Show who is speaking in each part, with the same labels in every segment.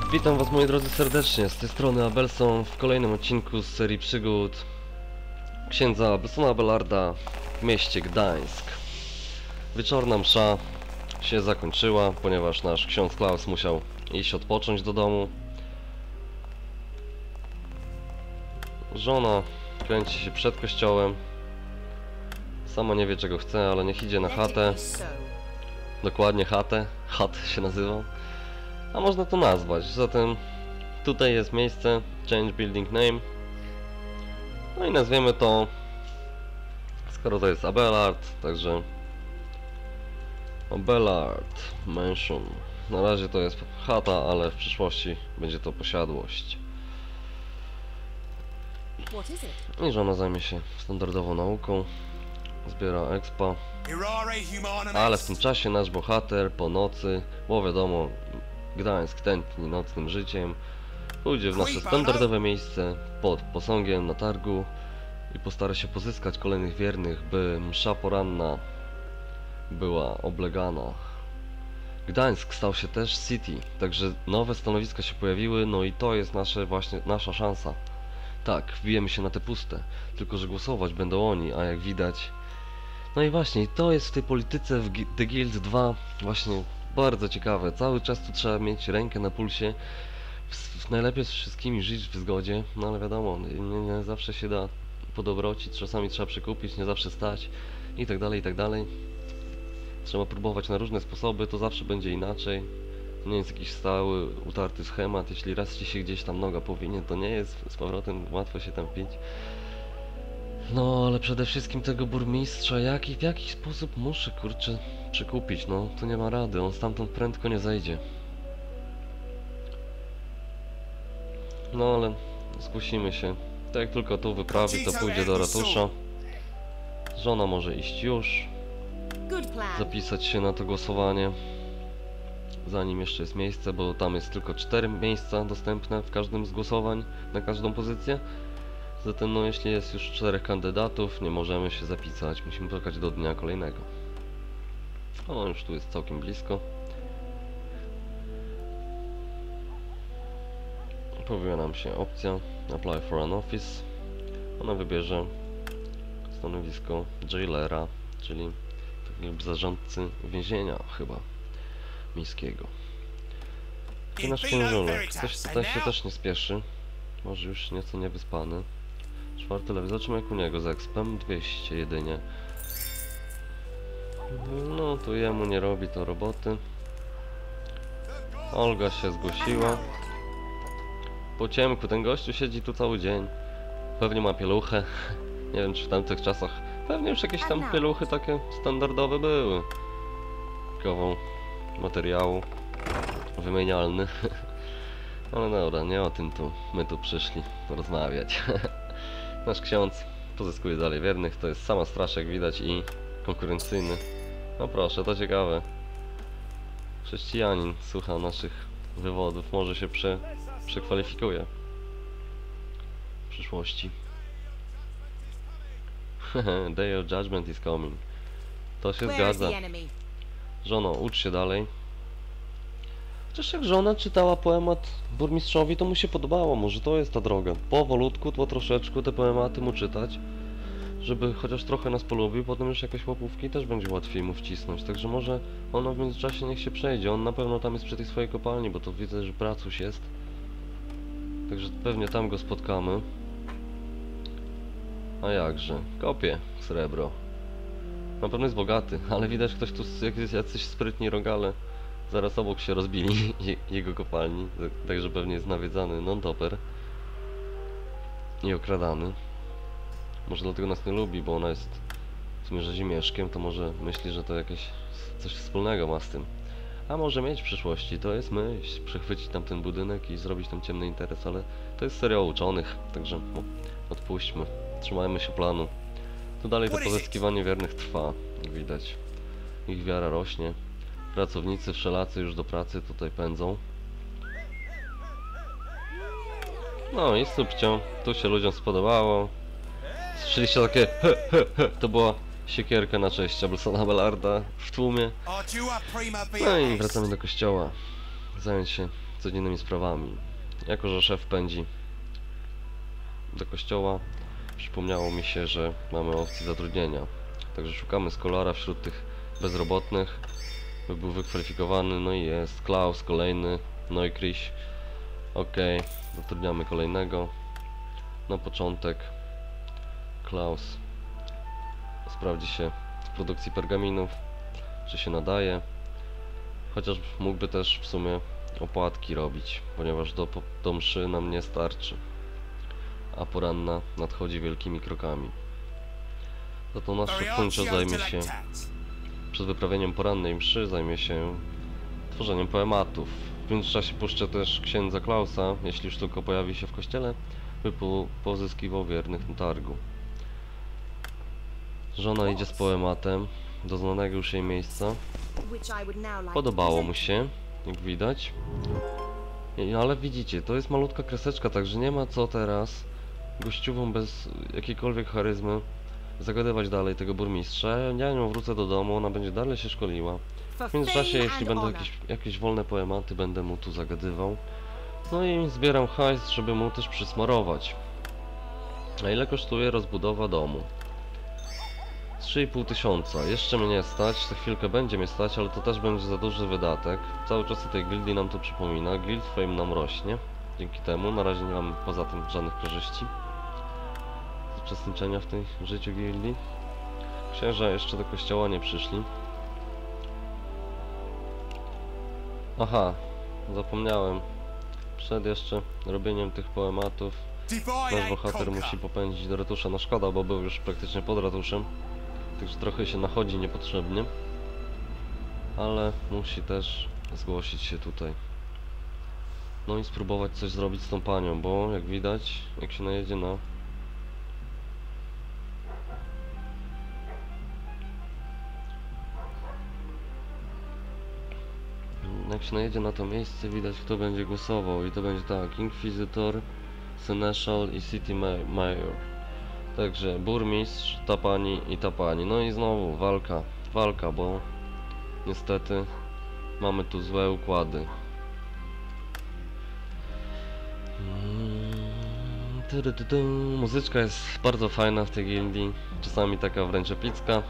Speaker 1: Witam was moi drodzy serdecznie, z tej strony Abelson w kolejnym odcinku z serii przygód księdza Abelsona Abelarda w mieście Gdańsk. Wieczorna msza się zakończyła, ponieważ nasz ksiądz Klaus musiał iść odpocząć do domu. Żona kręci się przed kościołem. Sama nie wie czego chce, ale niech idzie na chatę. Dokładnie chatę, chat się nazywa. A można to nazwać, zatem tutaj jest miejsce, change building name. No i nazwiemy to, skoro to jest Abelard, także Abelard Mansion. Na razie to jest chata, ale w przyszłości będzie to posiadłość. I żona zajmie się standardową nauką, zbiera expa. Ale w tym czasie nasz bohater po nocy, bo wiadomo, Gdańsk tętni nocnym życiem, pójdzie w nasze standardowe miejsce pod posągiem na targu i postara się pozyskać kolejnych wiernych, by msza poranna była oblegana. Gdańsk stał się też city, także nowe stanowiska się pojawiły, no i to jest nasza szansa. Tak, wbijemy się na te puste, tylko że głosować będą oni, a jak widać... No i właśnie, to jest w tej polityce w The Guild 2 właśnie bardzo ciekawe. Cały czas tu trzeba mieć rękę na pulsie, najlepiej z wszystkimi żyć w zgodzie, no ale wiadomo, nie zawsze się da po dobroci, czasami trzeba przekupić, nie zawsze stać i tak dalej, i tak dalej. Trzeba próbować na różne sposoby, to zawsze będzie inaczej. To nie jest jakiś stały, utarty schemat, jeśli raz ci się gdzieś tam noga powinie, to nie jest z powrotem łatwo się tam pić. No, ale przede wszystkim tego burmistrza, w jaki sposób muszę, kurczę, przekupić, no, to nie ma rady, on stamtąd prędko nie zejdzie. No, ale zkusimy się. Tak jak tylko tu wyprawi, to pójdzie do ratusza. Żona może iść już, zapisać się na to głosowanie, zanim jeszcze jest miejsce, bo tam jest tylko 4 miejsca dostępne w każdym z głosowań, na każdą pozycję. Zatem no, jeśli jest już 4 kandydatów, nie możemy się zapisać, musimy czekać do dnia kolejnego. O, już tu jest całkiem blisko. Pojawia nam się opcja Apply for an office. Ona wybierze stanowisko jailera, czyli takiego zarządcy więzienia chyba miejskiego. I nasz księżunek, ktoś tutaj się też nie spieszy, może już nieco niewyspany. 4. level, zobaczymy jak u niego z expem, 200 jedynie. No tu jemu nie robi to roboty. Olga się zgłosiła. Po ciemku, ten gościu siedzi tu cały dzień. Pewnie ma pieluchę. Nie wiem czy w tamtych czasach pewnie już jakieś tam pieluchy takie standardowe były. Kawał materiału wymienialny. Ale dobra, nie o tym my tu przyszli rozmawiać. Nasz ksiądz pozyskuje dalej wiernych, to jest sama straż jak widać i konkurencyjny. No proszę, to ciekawe. Chrześcijanin słucha naszych wywodów, może się przekwalifikuje w przyszłości. Day of Judgment is coming. To się zgadza. Żono, ucz się dalej. Chociaż jak żona czytała poemat burmistrzowi, to mu się podobało, może to jest ta droga. Powolutku, po troszeczku te poematy mu czytać, żeby chociaż trochę nas polubił, potem już jakieś łapówki też będzie łatwiej mu wcisnąć. Także może ona w międzyczasie niech się przejdzie, on na pewno tam jest przy tej swojej kopalni, bo to widzę, że pracuś jest. Także pewnie tam go spotkamy. A jakże, kopie srebro. Na pewno jest bogaty, ale widać ktoś tu, jacyś sprytni rogale zaraz obok się rozbili jego kopalni, także pewnie jest nawiedzany non-topper i okradany. Może dlatego nas nie lubi, bo ona jest w sumie rzezimieszkiem, to może myśli, że to coś wspólnego ma z tym. A może mieć w przyszłości, to jest myśl, przechwycić tam ten budynek i zrobić tam ciemny interes, ale to jest seria uczonych, także odpuśćmy, trzymajmy się planu. Tu dalej to pozyskiwanie wiernych trwa, jak widać. Ich wiara rośnie. Pracownicy wszelacy już do pracy tutaj pędzą. No i subcio, tu się ludziom spodobało. Słyszeliście takie he, he, he. To była siekierka na cześć Abelsona Abelarda w tłumie. No i wracamy do kościoła. Zająć się codziennymi sprawami. Jako że szef pędzi do kościoła, przypomniało mi się, że mamy opcję zatrudnienia. Także szukamy skolara wśród tych bezrobotnych, by był wykwalifikowany. No i jest Klaus kolejny, no i Kriś. Ok, zatrudniamy kolejnego. Na początek Klaus sprawdzi się w produkcji pergaminów, czy się nadaje. Chociaż mógłby też w sumie opłatki robić, ponieważ do mszy nam nie starczy, a poranna nadchodzi wielkimi krokami. Za to nasz szef Funcio zajmie się, przed wyprawieniem porannej mszy, zajmie się tworzeniem poematów. W międzyczasie puszczę też księdza Klausa, jeśli już tylko pojawi się w kościele, by pozyskiwał wiernych na targu. Żona idzie z poematem do znanego już jej miejsca. Podobało mu się, jak widać. Ale widzicie, to jest malutka kreseczka, także nie ma co teraz gościową bez jakiejkolwiek charyzmy zagadywać dalej tego burmistrza. Ja nią wrócę do domu, ona będzie dalej się szkoliła. W międzyczasie, jeśli będą jakieś wolne poematy, będę mu tu zagadywał. No i zbieram hajs, żeby mu też przysmarować. A ile kosztuje rozbudowa domu? 3,5 tysiąca. Jeszcze mnie stać, za chwilkę będzie mnie stać, ale to też będzie za duży wydatek. Cały czas o tej gildii nam to przypomina. Guild fame nam rośnie. Dzięki temu na razie nie mamy poza tym żadnych korzyści z uczestniczenia w tej życiu gildii. Księża jeszcze do kościoła nie przyszli. Aha, zapomniałem. Przed jeszcze robieniem tych poematów nasz bohater musi popędzić do ratusza. No szkoda, bo był już praktycznie pod ratuszem. Także trochę się nachodzi niepotrzebnie. Ale musi też zgłosić się tutaj. No i spróbować coś zrobić z tą panią, bo jak widać, jak się najedzie na... Jak się najedzie na to miejsce, widać kto będzie głosował i to będzie tak, Inkwizytor, Seneschal i City Mayor. Także burmistrz, ta pani i ta pani. No i znowu walka, bo niestety mamy tu złe układy. Muzyczka jest bardzo fajna w tej gildii, czasami taka wręcz epicka.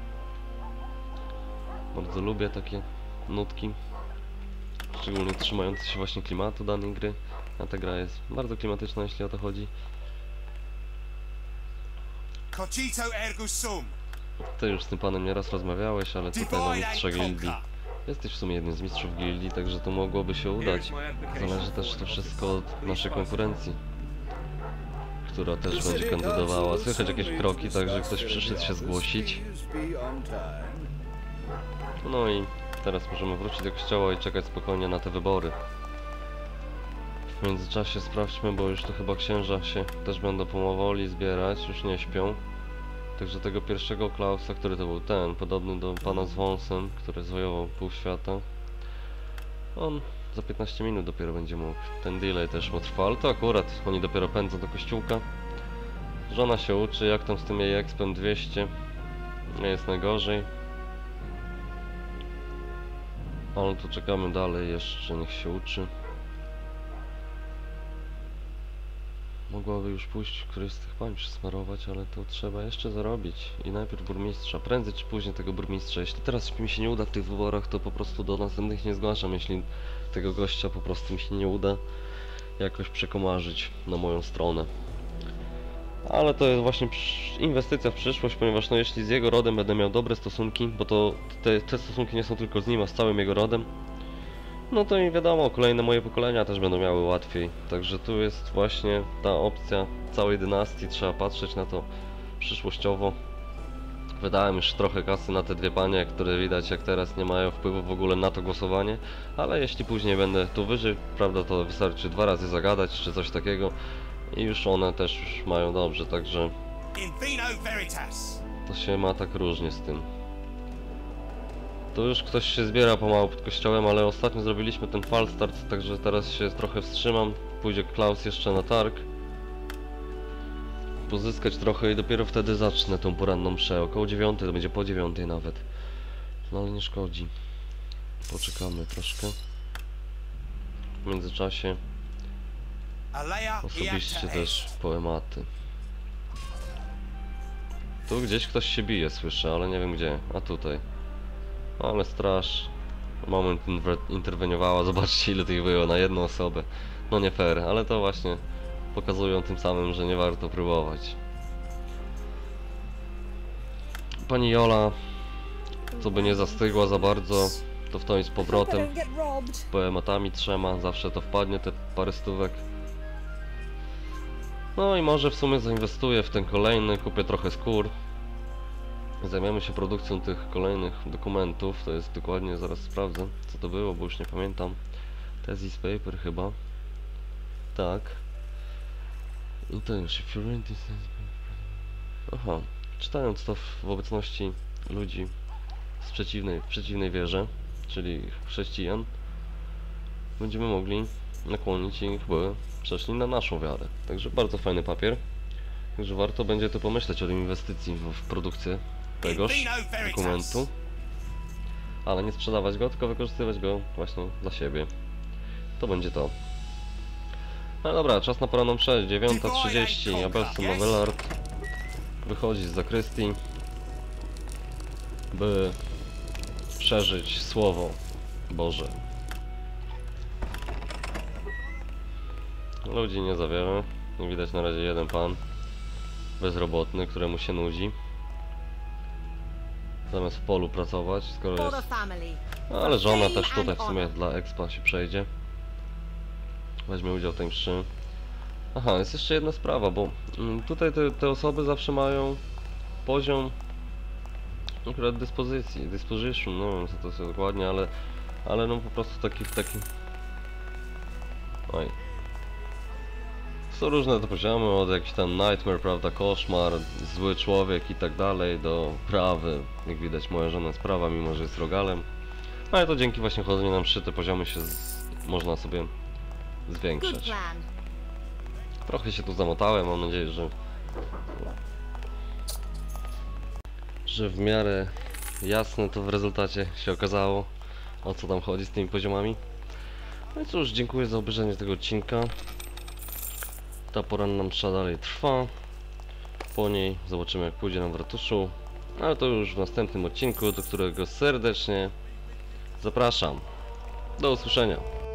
Speaker 1: Bardzo lubię takie nutki, szczególnie trzymające się właśnie klimatu danej gry. A ta gra jest bardzo klimatyczna, jeśli o to chodzi. Ty już z tym panem nieraz rozmawiałeś, ale tutaj na mistrza gildii. Jesteś w sumie jednym z mistrzów gildii, także to mogłoby się udać. Zależy też to wszystko od naszej konkurencji, która też będzie kandydowała. Słychać jakieś kroki, także ktoś przyszedł się zgłosić. No i teraz możemy wrócić do kościoła i czekać spokojnie na te wybory. W międzyczasie sprawdźmy, bo już to chyba księża się też będą pomowoli zbierać, już nie śpią. Także tego pierwszego Klausa, który to był ten, podobny do pana z wąsem, który zwojował pół świata. On za 15 minut dopiero będzie mógł. Ten delay też mu trwa, ale to akurat oni dopiero pędzą do kościółka. Żona się uczy, jak tam z tym jej expem 200. Nie jest najgorzej. Ale tu czekamy dalej jeszcze, niech się uczy. Mogłaby już pójść któryś z tych pań przysmarować, ale to trzeba jeszcze zarobić. I najpierw burmistrza, prędzej czy później tego burmistrza. Jeśli teraz mi się nie uda w tych wyborach, to po prostu do następnych nie zgłaszam. Jeśli tego gościa po prostu mi się nie uda jakoś przekomarzyć na moją stronę. Ale to jest właśnie inwestycja w przyszłość, ponieważ no jeśli z jego rodem będę miał dobre stosunki, bo to te stosunki nie są tylko z nim, a z całym jego rodem, no to i wiadomo, kolejne moje pokolenia też będą miały łatwiej. Także tu jest właśnie ta opcja całej dynastii, trzeba patrzeć na to przyszłościowo. Wydałem już trochę kasy na te dwie panie, które widać jak teraz nie mają wpływu w ogóle na to głosowanie, ale jeśli później będę tu wyżej, prawda, to wystarczy 2 razy zagadać czy coś takiego i już one też już mają dobrze, także to się ma tak różnie z tym. Tu już ktoś się zbiera pomału pod kościołem, ale ostatnio zrobiliśmy ten fal start, także teraz się trochę wstrzymam. Pójdzie Klaus jeszcze na targ. Pozyskać trochę i dopiero wtedy zacznę tą poranną mszę. Około 9, to będzie po 9 nawet. No ale nie szkodzi. Poczekamy troszkę. w międzyczasie osobiście też poematy. Tu gdzieś ktoś się bije, słyszę, ale nie wiem gdzie. A tutaj. Ale straż. Moment interweniowała, zobaczcie ile tych było na jedną osobę. No nie fair, ale to właśnie pokazują tym samym, że nie warto próbować. Pani Jola, co by nie zastygła za bardzo, to w to i z powrotem. Poematami 3, zawsze to wpadnie, te parę stówek. No i może w sumie zainwestuję w ten kolejny, kupię trochę skór. Zajmiemy się produkcją tych kolejnych dokumentów, to jest dokładnie, zaraz sprawdzę co to było, bo już nie pamiętam. Thesis paper chyba. Tak. I to już... Aha, czytając to w obecności ludzi z przeciwnej wierze, czyli chrześcijan, będziemy mogli nakłonić ich, by przeszli na naszą wiarę. Także bardzo fajny papier. Także warto będzie tu pomyśleć o inwestycji w produkcję tegoż dokumentu. Ale nie sprzedawać go, tylko wykorzystywać go właśnie dla siebie. To będzie to. No dobra, czas na poranną przejść, 9:30, Abelson Novelart wychodzi z zakrystii, by przeżyć Słowo Boże. Ludzi nie za wiele, widać na razie jeden pan bezrobotny, któremu się nudzi. Zamiast w polu pracować, skoro jest... Ale żona też tutaj w sumie dla expa się przejdzie. Weźmie udział w tej mszy. Aha, jest jeszcze jedna sprawa, bo tutaj te osoby zawsze mają poziom akurat dyspozycji, disposition, no wiem co to jest dokładnie, ale no po prostu taki. Oj. Są różne te poziomy, od jakiś tam nightmare, prawda, koszmar, zły człowiek i tak dalej, do prawy. Jak widać moja żona jest prawa, mimo że jest rogalem. Ale to dzięki właśnie chodzeniu na mszy te poziomy się można sobie zwiększać. Trochę się tu zamotałem, mam nadzieję, że w miarę jasne to w rezultacie się okazało, o co tam chodzi z tymi poziomami. No i cóż, dziękuję za obejrzenie tego odcinka. Ta poranna msza dalej trwa. Po niej zobaczymy jak pójdzie nam w ratuszu. Ale to już w następnym odcinku, do którego serdecznie zapraszam. Do usłyszenia.